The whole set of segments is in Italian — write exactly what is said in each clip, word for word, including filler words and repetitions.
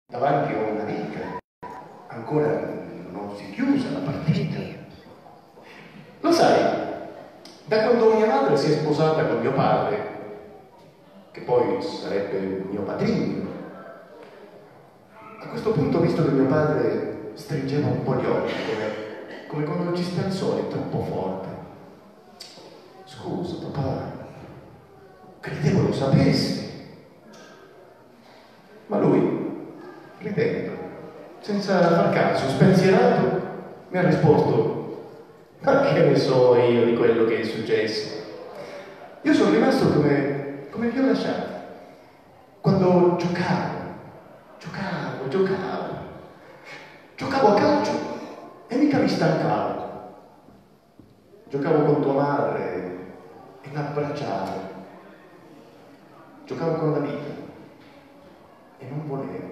davanti a una vita, ancora non si è chiusa la partita. Lo sai, da quando mia madre si è sposata con mio padre, che poi sarebbe mio padrino, a questo punto ho visto che mio padre stringeva un po' gli occhi, come, come quando ci sta il sole troppo forte. Scusa papà, credevo lo sapessi. Ma lui, ridendo, senza far caso, spensierato, mi ha risposto: ma che ne so io di quello che è successo? Io sono rimasto come, come vi ho lasciato, quando giocavo, giocavo, giocavo, giocavo a calcio e mica mi stancavo. Giocavo con tua madre e l'abbracciavo, giocavo con la vita e non volevo.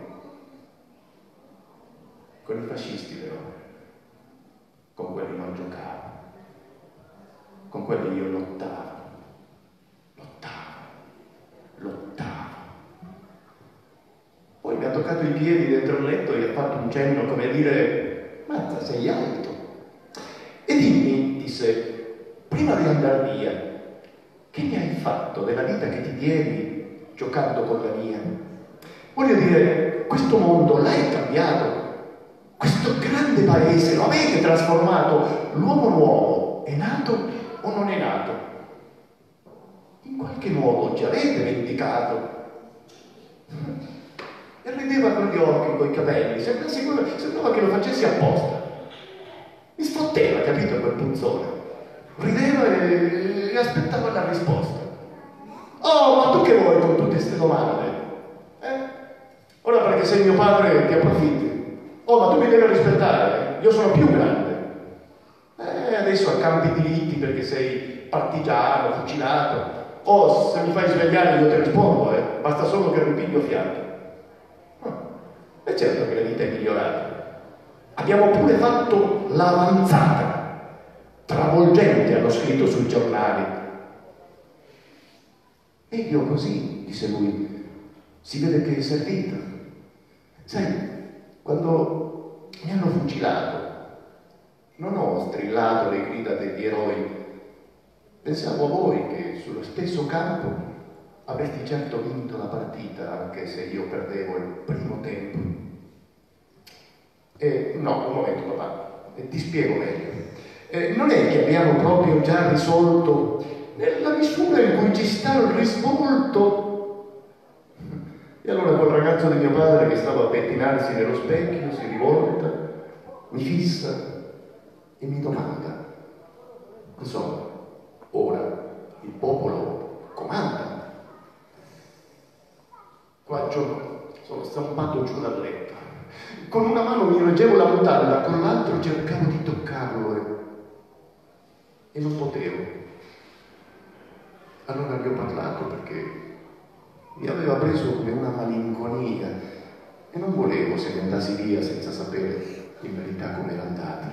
Con i fascisti però, con quelli non giocavo, con quelli io lottavo, lottavo, lottavo. Poi mi ha toccato i piedi dentro il letto e ha fatto un cenno come a dire: mazza, sei alto. E dimmi, disse, prima di andare via, che mi hai fatto della vita che ti diedi giocando con la mia? Voglio dire, questo mondo l'hai cambiato? Questo grande paese lo avete trasformato? L'uomo nuovo è nato o non è nato? In qualche modo ci avete vendicato? E rideva con gli occhi, con i capelli, sembrava, sembrava che lo facessi apposta. Mi sfotteva, capito, quel punzone. Rideva e, e aspettava la risposta. Oh, ma tu che vuoi con tutte queste domande? Eh? Ora perché sei mio padre ti approfitti. Oh, ma tu mi devi rispettare, io sono più grande. Eh, adesso accampi diritti perché sei partigiano, fucilato. Oh, se mi fai svegliare io ti rispondo, eh. Basta solo che ripiglio fiato. E oh, certo che la vita è migliorata. Abbiamo pure fatto l'avanzata, travolgente, hanno scritto sui giornali. E io così, disse lui, si vede che è servito. Sai, quando mi hanno fucilato, non ho strillato le grida degli eroi. Pensavo a voi che sullo stesso campo avresti certo vinto la partita, anche se io perdevo il primo tempo. E no, un momento papà, e ti spiego meglio. Eh, non è che abbiamo proprio già risolto nella misura in cui ci sta il risvolto. E allora quel ragazzo di mio padre che stava a pettinarsi nello specchio si rivolta, mi fissa e mi domanda: insomma, ora il popolo comanda. Qua giù sono stampato giù dal letto. Con una mano mi reggevo la mutanda, con l'altro cercavo di toccarlo e, e non potevo. Allora gli ho parlato perché mi aveva preso come una malinconia e non volevo se ne andassi via senza sapere in verità com'era andata.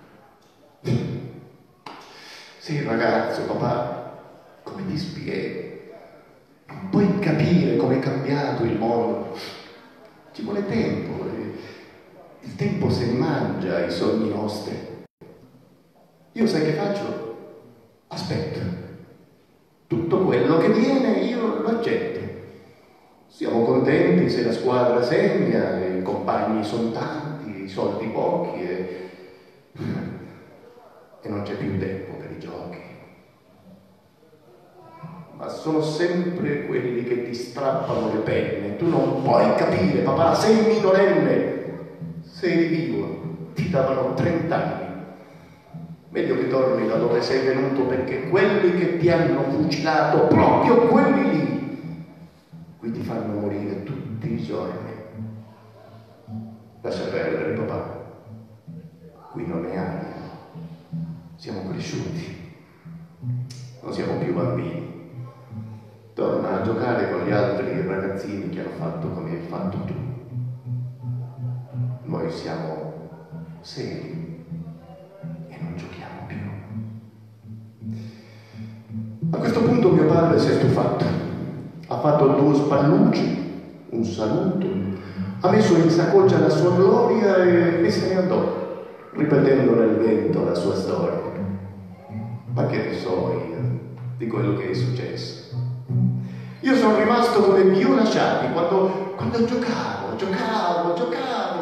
Sei ragazzo, papà, come ti spiego? Non puoi capire com'è cambiato il mondo. Ci vuole tempo e il tempo se ne mangia i sogni nostri. Io sai che faccio? Aspetto. Tutto quello che viene io lo accetto. Siamo contenti se la squadra segna, i compagni sono tanti, i soldi pochi e, e non c'è più tempo per i giochi. Ma sono sempre quelli che ti strappano le penne. Tu non puoi capire, papà, sei minorenne. Se eri vivo, ti davano trent'anni. Meglio che torni da dove sei venuto, perché quelli che ti hanno fucilato, proprio quelli lì, qui ti fanno morire tutti i giorni. Lascia perdere, papà. Qui non è aria. Siamo cresciuti. Non siamo più bambini. Torna a giocare con gli altri ragazzini che hanno fatto come hai fatto tu. Noi siamo seri e non giochiamo più. A questo punto mio padre si è stufato. Ha fatto due spallucci, un saluto, ha messo in saccoccia la sua gloria e, e se ne andò, ripetendo nel vento la sua storia. Ma che ne so io di quello che è successo? Io sono rimasto come più lasciati quando, quando giocavo, giocavo, giocavo.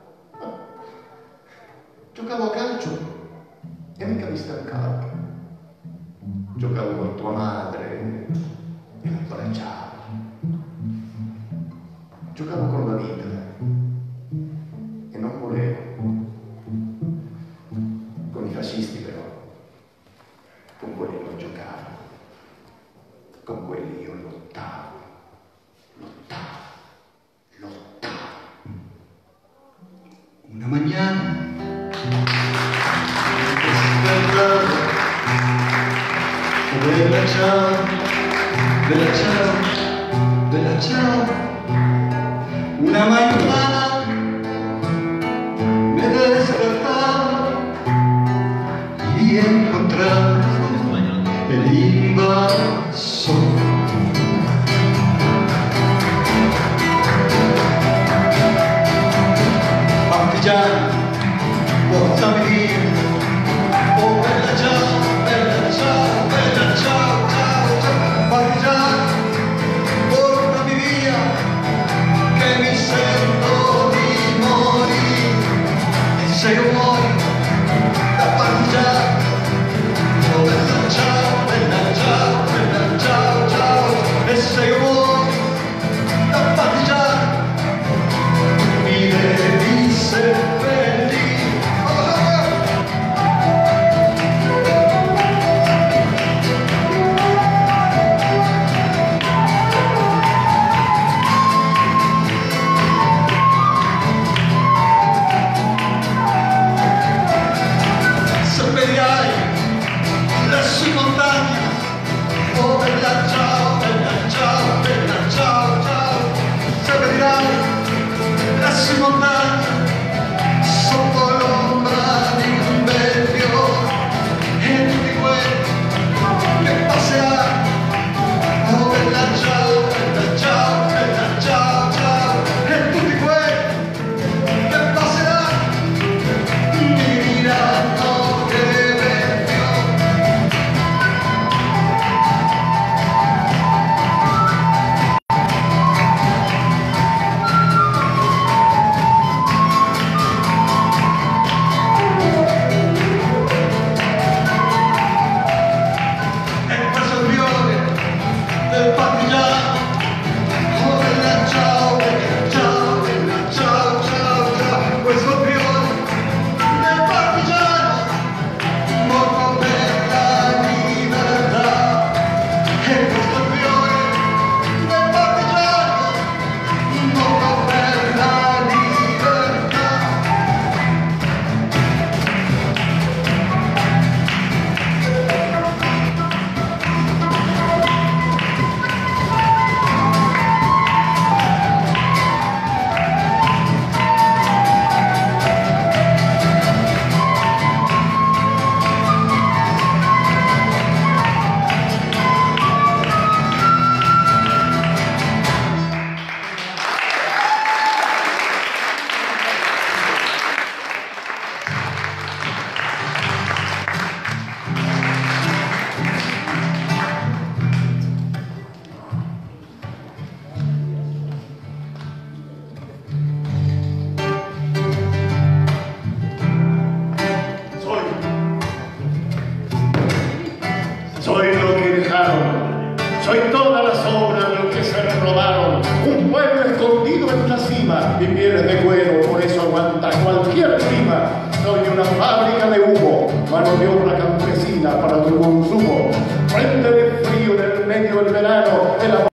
Giocavo a calcio e mica mi stancavo. Giocavo con tua madre e l'abbracciavo. Giocavo con la vita e non volevo. Con i fascisti però, con quelli non giocavo. Con quelli io lottavo, lottavo, lottavo. Una mañana bella ciao, bella ciao, bella ciao. Una mañana me despertaba y encontraba el invasor. Partigiano, portami via. Oh bella ciao, bella ciao, bella ciao, ciao, ciao. Partigiano, portami via, che mi sento di morire. E se io muoio da partigiano, oh bella ciao, bella ciao, bella ciao, ciao. E se io muoio da partigiano, mi devi seppellire. Soy todas las obras de los que se robaron, un pueblo escondido en una cima y pieles de cuero, por eso aguanta cualquier clima. Soy una fábrica de humo, mano de obra